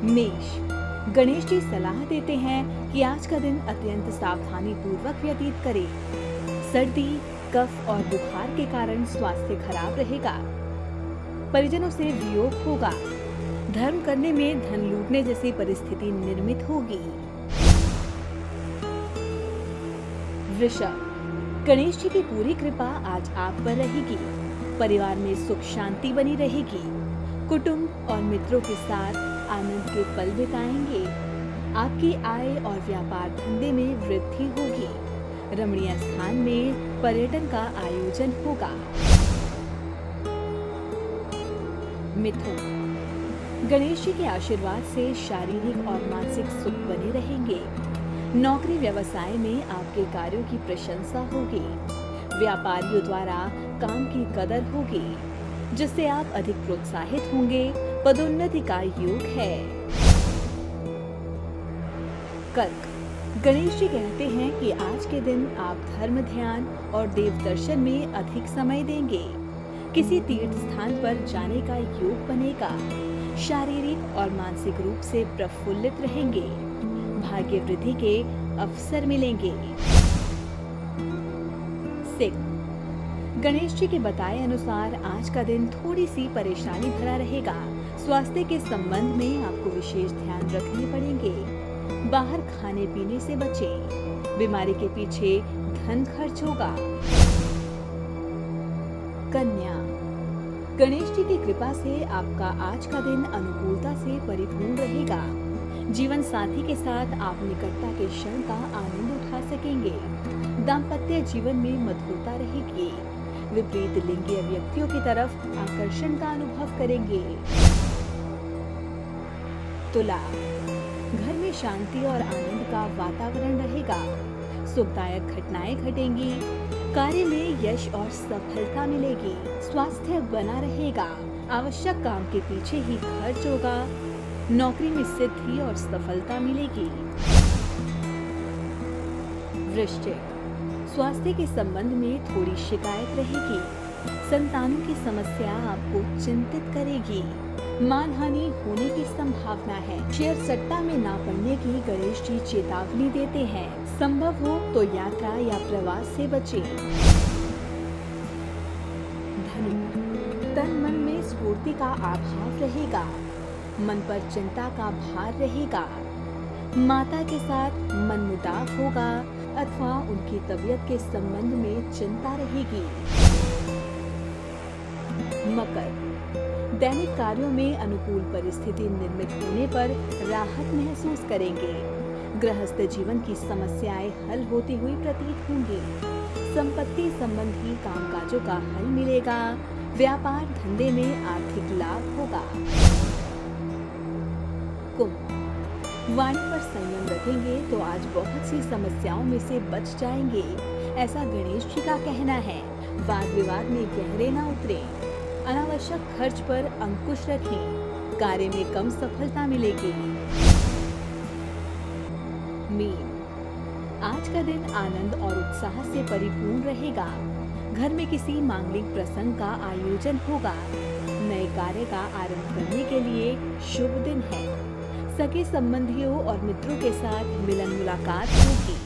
मेष, गणेश जी सलाह देते हैं कि आज का दिन अत्यंत सावधानी पूर्वक व्यतीत करें। सर्दी, कफ और बुखार के कारण स्वास्थ्य खराब रहेगा। परिजनों से वियोग होगा। धर्म करने में धन लूटने जैसी परिस्थिति निर्मित होगी। वृषभ, गणेश जी की पूरी कृपा आज आप पर रहेगी। परिवार में सुख शांति बनी रहेगी। कुटुंब और मित्रों के साथ आनंद के पल बिताएंगे। आपकी आय और व्यापार धंधे में वृद्धि होगी। रमणीय स्थान में पर्यटन का आयोजन होगा। मिथुन, गणेश जी के आशीर्वाद से शारीरिक और मानसिक सुख बने रहेंगे। नौकरी व्यवसाय में आपके कार्यों की प्रशंसा होगी। व्यापारियों द्वारा काम की कदर होगी, जिससे आप अधिक प्रोत्साहित होंगे। पदोन्नति का योग है। कर्क, गणेश जी कहते हैं कि आज के दिन आप धर्म ध्यान और देव दर्शन में अधिक समय देंगे। किसी तीर्थ स्थान पर जाने का योग बनेगा। शारीरिक और मानसिक रूप से प्रफुल्लित रहेंगे। भाग्य वृद्धि के अवसर मिलेंगे। सिंह, गणेश जी के बताए अनुसार आज का दिन थोड़ी सी परेशानी भरा रहेगा। स्वास्थ्य के संबंध में आपको विशेष ध्यान रखने पड़ेंगे। बाहर खाने पीने से बचें। बीमारी के पीछे धन खर्च होगा। कन्या, गणेश जी की कृपा से आपका आज का दिन अनुकूलता से परिपूर्ण रहेगा। जीवन साथी के साथ आप निकटता के क्षण का आनंद उठा सकेंगे। दाम्पत्य जीवन में मधुरता रहेगी। विपरीत लिंगीय व्यक्तियों की तरफ आकर्षण का अनुभव करेंगे। तुला, घर में शांति और आनंद का वातावरण रहेगा। सुखदायक घटनाएं घटेंगी। कार्य में यश और सफलता मिलेगी। स्वास्थ्य बना रहेगा। आवश्यक काम के पीछे ही खर्च होगा। नौकरी में सिद्धि और सफलता मिलेगी। वृश्चिक, स्वास्थ्य के संबंध में थोड़ी शिकायत रहेगी। संतानों की समस्या आपको चिंतित करेगी। मानहानि होने की संभावना है। शेयर सट्टा में ना पड़ने की गणेश जी चेतावनी देते हैं। संभव हो तो यात्रा या प्रवास से बचें। धनु, तन मन में स्फूर्ति का अभाव रहेगा। मन पर चिंता का भार रहेगा। माता के साथ मनमुटाव होगा अथवा उनकी तबीयत के संबंध में चिंता रहेगी। मकर, दैनिक कार्यों में अनुकूल परिस्थिति निर्मित होने पर राहत महसूस करेंगे। गृहस्थ जीवन की समस्याएं हल होती हुई प्रतीत होंगी। संपत्ति संबंधी कामकाजों का हल मिलेगा। व्यापार धंधे में आर्थिक लाभ होगा। कुंभ, वाणी पर संयम रखेंगे तो आज बहुत सी समस्याओं में से बच जाएंगे, ऐसा गणेश जी का कहना है। वाद विवाद में गहरे न उतरे। अनावश्यक खर्च पर अंकुश रखें। कार्य में कम सफलता मिलेगी। मीन, आज का दिन आनंद और उत्साह से परिपूर्ण रहेगा। घर में किसी मांगलिक प्रसंग का आयोजन होगा। नए कार्य का आरंभ करने के लिए शुभ दिन है। सगे संबंधियों और मित्रों के साथ मिलन मुलाकात होगी।